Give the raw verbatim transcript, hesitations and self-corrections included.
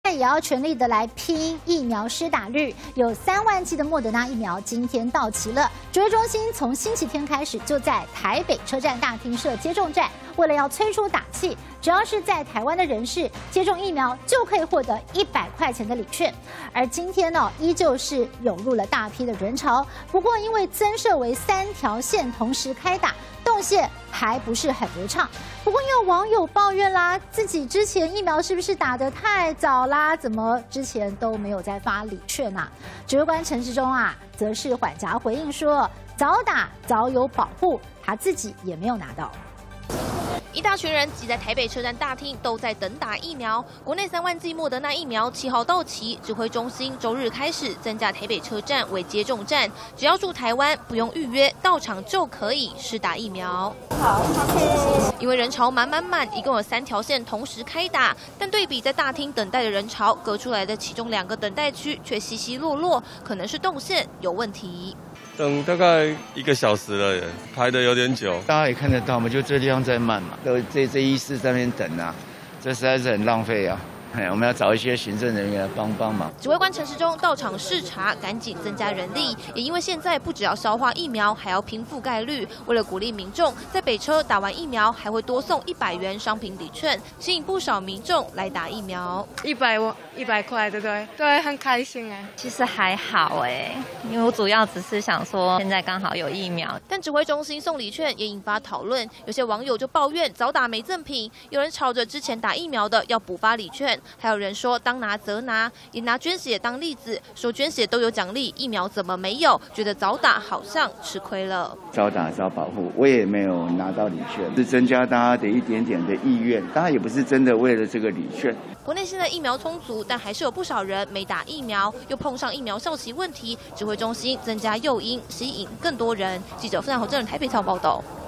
也要全力的来拼疫苗施打率。有三万剂的莫德纳疫苗今天到齐了，指挥中心从星期天开始就在台北车站大厅设接种站，为了要催出打气，只要是在台湾的人士接种疫苗，就可以获得一百块钱的礼券。而今天呢，依旧是涌入了大批的人潮，不过因为增设为三条线同时开打，动线还不是很流畅。不过也有网友抱怨啦，自己之前疫苗是不是打得太早啦？怎么之前都没有在发礼券啊？指挥官陈时中啊，则是缓颊回应说，早打早有保护，他自己也没有拿到。 一大群人挤在台北车站大厅，都在等打疫苗。国内三万剂莫德纳疫苗七号到期，指挥中心周日开始增加台北车站为接种站，只要住台湾不用预约，到场就可以施打疫苗。好 ，OK。因为人潮满满满，一共有三条线同时开打，但对比在大厅等待的人潮，隔出来的其中两个等待区却稀稀落落，可能是动线有问题。 等大概一个小时了耶，排的有点久。 大家也看得到嘛，就这地方在慢嘛，都这这一四在那边等啊，这实在是很浪费啊。哎，我们要找一些行政人员来帮帮忙。 指挥官陈时中到场视察，赶紧增加人力。也因为现在不只要消化疫苗，还要拼覆盖率。为了鼓励民众在北车打完疫苗，还会多送一百元商品礼券，吸引不少民众来打疫苗。 一百我一百块，对不对？对，很开心哎。 其实还好哎，因为我主要只是想说，现在刚好有疫苗。 但指挥中心送礼券也引发讨论，有些网友就抱怨早打没赠品，有人吵着之前打疫苗的要补发礼券。还有人说当拿则拿，也拿捐血当例子，说捐血都有奖励，疫苗怎么没有？觉得早打好像吃亏了。 早打早保护，我也没有拿到礼券，是增加大家的一点点的意愿，大家也不是真的为了这个礼券。 国内现在疫苗充足，但还是有不少人没打疫苗，又碰上疫苗效期问题，指挥中心增加诱因，吸引更多人。记者傅南侯正台北采访报道。